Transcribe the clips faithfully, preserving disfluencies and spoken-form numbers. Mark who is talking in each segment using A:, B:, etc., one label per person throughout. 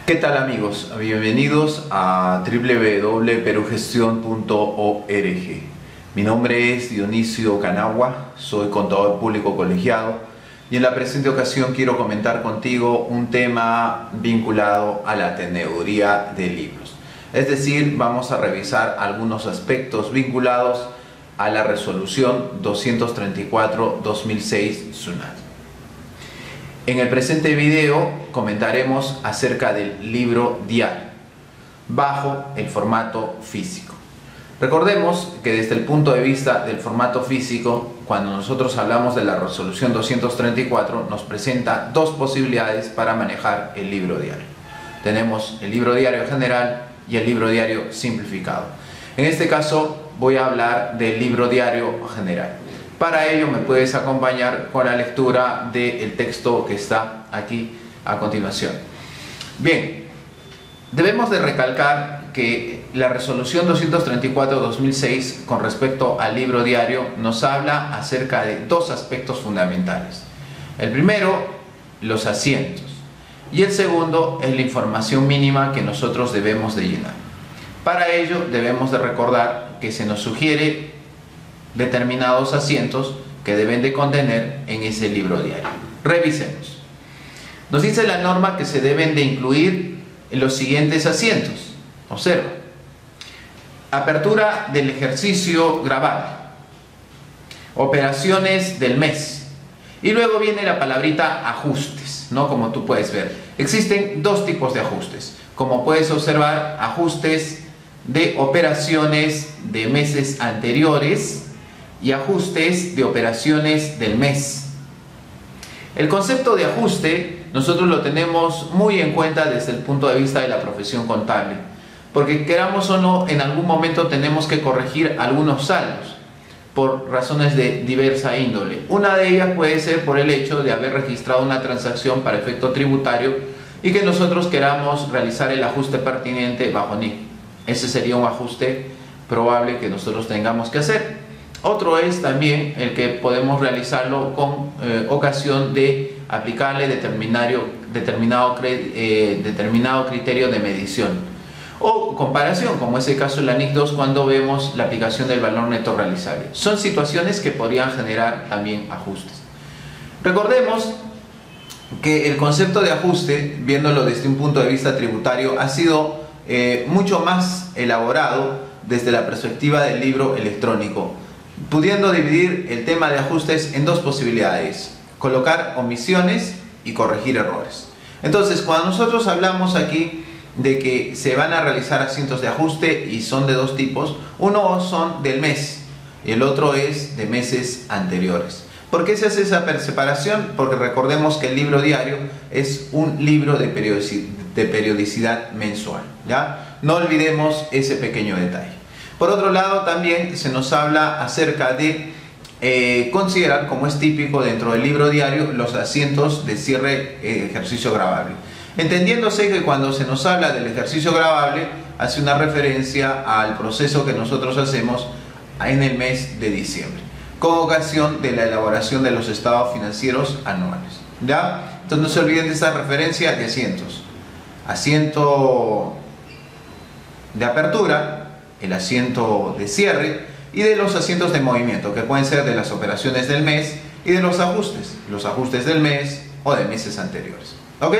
A: ¿Qué tal, amigos? Bienvenidos a w w w punto perugestion punto org. Mi nombre es Dionisio Canagua, soy contador público colegiado y en la presente ocasión quiero comentar contigo un tema vinculado a la teneduría de libros. Es decir, vamos a revisar algunos aspectos vinculados a la resolución doscientos treinta y cuatro guión dos mil seis SUNAT. En el presente video comentaremos acerca del libro diario bajo el formato físico. Recordemos que desde el punto de vista del formato físico, cuando nosotros hablamos de la resolución doscientos treinta y cuatro, nos presenta dos posibilidades para manejar el libro diario. Tenemos el libro diario general y el libro diario simplificado. En este caso voy a hablar del libro diario general. Para ello me puedes acompañar con la lectura del texto que está aquí a continuación. Bien, debemos de recalcar que la resolución doscientos treinta y cuatro guión dos mil seis con respecto al libro diario nos habla acerca de dos aspectos fundamentales. El primero, los asientos, y el segundo es la información mínima que nosotros debemos de llenar. Para ello debemos de recordar que se nos sugiere determinados asientos que deben de contener en ese libro diario. Revisemos. Nos dice la norma que se deben de incluir los siguientes asientos. Observa: apertura del ejercicio grabable, operaciones del mes, y luego viene la palabrita ajustes, ¿no? Como tú puedes ver, existen dos tipos de ajustes. Como puedes observar, ajustes de operaciones de meses anteriores y ajustes de operaciones del mes. El concepto de ajuste nosotros lo tenemos muy en cuenta desde el punto de vista de la profesión contable, porque queramos o no, en algún momento tenemos que corregir algunos saldos por razones de diversa índole. Una de ellas puede ser por el hecho de haber registrado una transacción para efecto tributario y que nosotros queramos realizar el ajuste pertinente bajo N I C. Ese sería un ajuste probable que nosotros tengamos que hacer. Otro es también el que podemos realizarlo con eh, ocasión de aplicarle determinado, determinado, eh, determinado criterio de medición o comparación, como es el caso de la N I C dos, cuando vemos la aplicación del valor neto realizable. Son situaciones que podrían generar también ajustes. Recordemos que el concepto de ajuste, viéndolo desde un punto de vista tributario, ha sido eh, mucho más elaborado desde la perspectiva del libro electrónico, pudiendo dividir el tema de ajustes en dos posibilidades: colocar omisiones y corregir errores. Entonces, cuando nosotros hablamos aquí de que se van a realizar asientos de ajuste y son de dos tipos, uno son del mes y el otro es de meses anteriores. ¿Por qué se hace esa separación? Porque recordemos que el libro diario es un libro de periodicidad, de periodicidad mensual, ¿ya? No olvidemos ese pequeño detalle. Por otro lado, también se nos habla acerca de eh, considerar, como es típico dentro del libro diario, los asientos de cierre eh, ejercicio grabable. Entendiéndose que cuando se nos habla del ejercicio grabable, hace una referencia al proceso que nosotros hacemos en el mes de diciembre, con ocasión de la elaboración de los estados financieros anuales, ¿ya? Entonces no se olviden de esa referencia de asientos. Asiento de apertura, el asiento de cierre y de los asientos de movimiento, que pueden ser de las operaciones del mes y de los ajustes, los ajustes del mes o de meses anteriores. ¿Ok?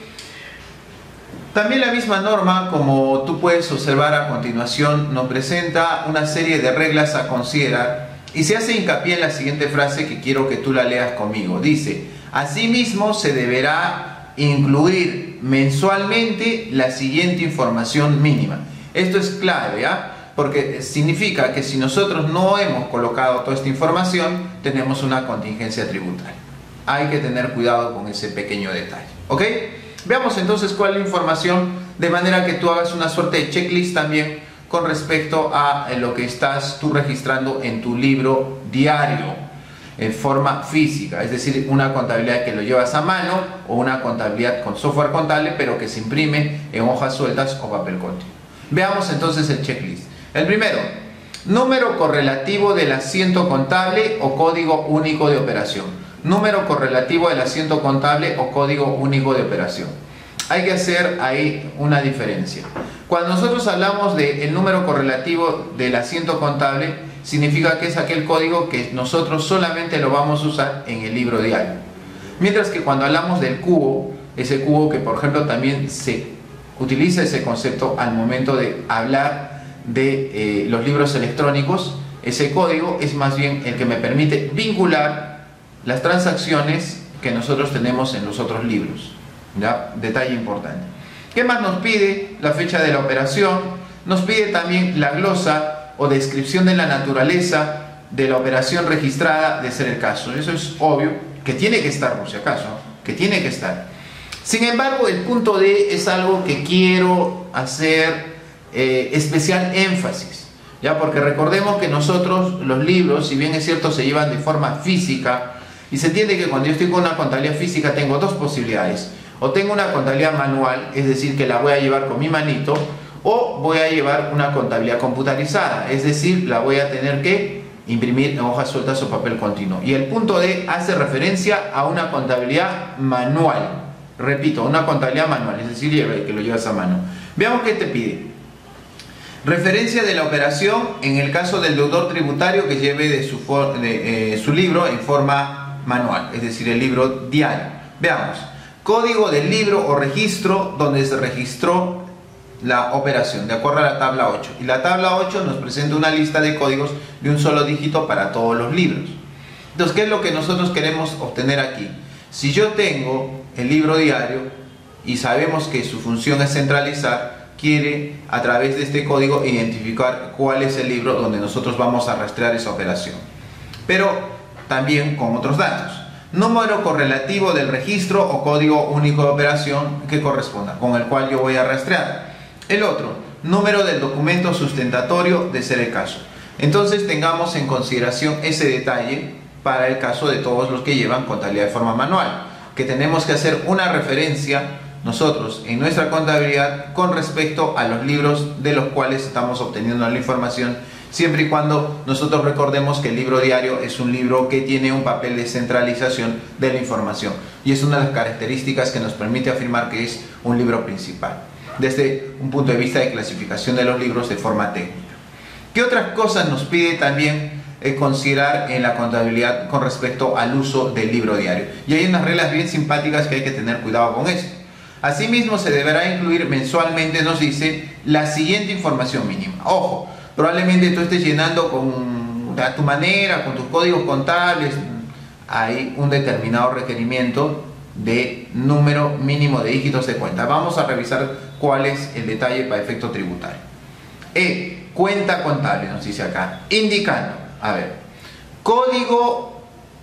A: También la misma norma, como tú puedes observar a continuación, nos presenta una serie de reglas a considerar y se hace hincapié en la siguiente frase que quiero que tú la leas conmigo. Dice: asimismo se deberá incluir mensualmente la siguiente información mínima. Esto es clave, ¿ya? Porque significa que si nosotros no hemos colocado toda esta información, tenemos una contingencia tributaria. Hay que tener cuidado con ese pequeño detalle, ¿ok? Veamos entonces cuál es la información, de manera que tú hagas una suerte de checklist también con respecto a lo que estás tú registrando en tu libro diario en forma física, es decir, una contabilidad que lo llevas a mano o una contabilidad con software contable, pero que se imprime en hojas sueltas o papel continuo. Veamos entonces el checklist. El primero: número correlativo del asiento contable o código único de operación. Número correlativo del asiento contable o código único de operación. hay que hacer ahí una diferencia. Cuando nosotros hablamos del número correlativo del asiento contable, significa que es aquel código que nosotros solamente lo vamos a usar en el libro diario. Mientras que cuando hablamos del cubo, ese cubo que por ejemplo también se utiliza ese concepto al momento de hablar de eh, los libros electrónicos, ese código es más bien el que me permite vincular las transacciones que nosotros tenemos en los otros libros. ¿Ya? Detalle importante. ¿Qué más nos pide? La fecha de la operación. Nos pide también la glosa o descripción de la naturaleza de la operación registrada, de ser el caso. Eso es obvio que tiene que estar, por si acaso, que tiene que estar. Sin embargo, el punto D es algo que quiero hacer eh, especial énfasis, ¿ya? Porque recordemos que nosotros los libros, si bien es cierto, se llevan de forma física, y se entiende que cuando yo estoy con una contabilidad física tengo dos posibilidades: o tengo una contabilidad manual, es decir, que la voy a llevar con mi manito, o voy a llevar una contabilidad computarizada, es decir, la voy a tener que imprimir en hojas sueltas o papel continuo. Y el punto D hace referencia a una contabilidad manual. Repito, una contabilidad manual, es decir, que lo llevas a mano. Veamos qué te pide. Referencia de la operación en el caso del deudor tributario que lleve de su, de, eh, su libro en forma manual, es decir, el libro diario. Veamos. Código del libro o registro donde se registró la operación, de acuerdo a la tabla ocho. Y la tabla ocho nos presenta una lista de códigos de un solo dígito para todos los libros. Entonces, ¿qué es lo que nosotros queremos obtener aquí? Si yo tengo el libro diario y sabemos que su función es centralizar, quiere a través de este código identificar cuál es el libro donde nosotros vamos a rastrear esa operación. Pero también con otros datos. Número correlativo del registro o código único de operación que corresponda, con el cual yo voy a rastrear. El otro, número del documento sustentatorio de ser el caso. Entonces tengamos en consideración ese detalle para el caso de todos los que llevan contabilidad de forma manual, que tenemos que hacer una referencia nosotros en nuestra contabilidad con respecto a los libros de los cuales estamos obteniendo la información, siempre y cuando nosotros recordemos que el libro diario es un libro que tiene un papel de centralización de la información y es una de las características que nos permite afirmar que es un libro principal desde un punto de vista de clasificación de los libros de forma técnica. ¿Qué otras cosas nos pide también eh, considerar en la contabilidad con respecto al uso del libro diario? Y hay unas reglas bien simpáticas que hay que tener cuidado con eso. Asimismo, se deberá incluir mensualmente, nos dice, la siguiente información mínima. Ojo, probablemente tú estés llenando con, a tu manera, con tus códigos contables, hay un determinado requerimiento de número mínimo de dígitos de cuenta. Vamos a revisar cuál es el detalle para efecto tributario. E, cuenta contable, nos dice acá, indicando, a ver, código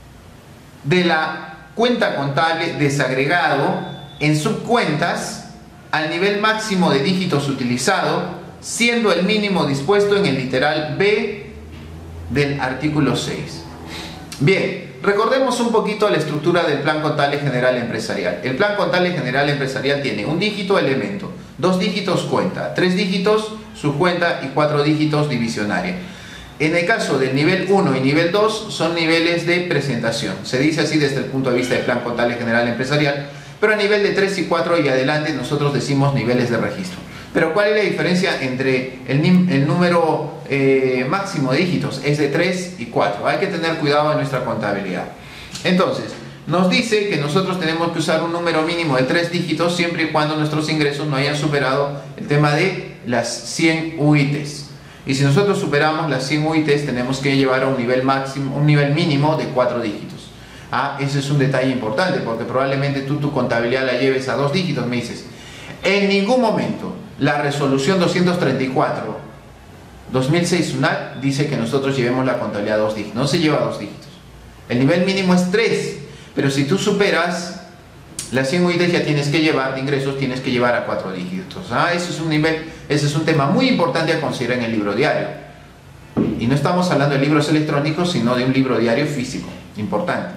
A: de la cuenta contable desagregado en subcuentas al nivel máximo de dígitos utilizado, siendo el mínimo dispuesto en el literal B del artículo seis. Bien, recordemos un poquito la estructura del plan contable general empresarial. El plan contable general empresarial tiene un dígito elemento, dos dígitos cuenta, tres dígitos subcuenta y cuatro dígitos divisionaria. En el caso del nivel uno y nivel dos son niveles de presentación. Se dice así desde el punto de vista del plan contable general empresarial, pero a nivel de tres y cuatro y adelante nosotros decimos niveles de registro. Pero ¿cuál es la diferencia entre el, el número eh, máximo de dígitos? Es de tres y cuatro. Hay que tener cuidado en nuestra contabilidad. Entonces, nos dice que nosotros tenemos que usar un número mínimo de tres dígitos siempre y cuando nuestros ingresos no hayan superado el tema de las cien U I Ts. Y si nosotros superamos las cien U I Ts, tenemos que llevar a un nivel máximo, un nivel mínimo de cuatro dígitos. Ah, ese es un detalle importante porque probablemente tú tu contabilidad la lleves a dos dígitos. Me dices, en ningún momento la resolución doscientos treinta y cuatro dos mil seis UNAC dice que nosotros llevemos la contabilidad a dos dígitos. No se lleva a dos dígitos. El nivel mínimo es tres, pero si tú superas las cien U I Ts ya tienes que llevar de ingresos, tienes que llevar a cuatro dígitos. Ah, ese es un nivel, ese es un tema muy importante a considerar en el libro diario. Y no estamos hablando de libros electrónicos, sino de un libro diario físico, importante.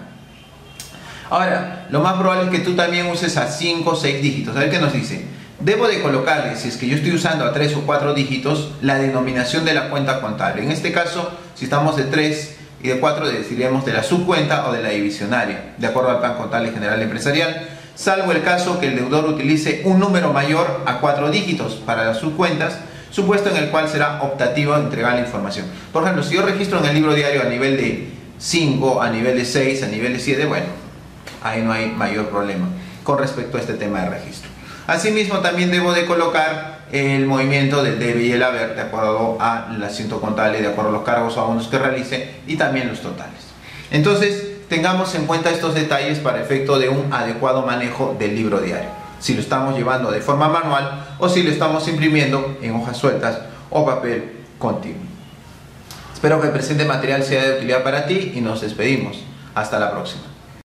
A: Ahora, lo más probable es que tú también uses a cinco o seis dígitos. A ver qué nos dice. Debo de colocarle, si es que yo estoy usando a tres o cuatro dígitos, la denominación de la cuenta contable. En este caso, si estamos de tres y de cuatro, decidiremos de la subcuenta o de la divisionaria, de acuerdo al plan contable general empresarial. salvo el caso que el deudor utilice un número mayor a cuatro dígitos para las subcuentas, supuesto en el cual será optativo entregar la información. Por ejemplo, si yo registro en el libro diario a nivel de cinco, a nivel de seis, a nivel de siete, bueno, ahí no hay mayor problema con respecto a este tema de registro. Asimismo, también debo de colocar el movimiento del debe y el haber de acuerdo al asiento contable, de acuerdo a los cargos o abonos que realice y también los totales. Entonces, tengamos en cuenta estos detalles para efecto de un adecuado manejo del libro diario. Si lo estamos llevando de forma manual o si lo estamos imprimiendo en hojas sueltas o papel continuo. Espero que el presente material sea de utilidad para ti y nos despedimos. Hasta la próxima.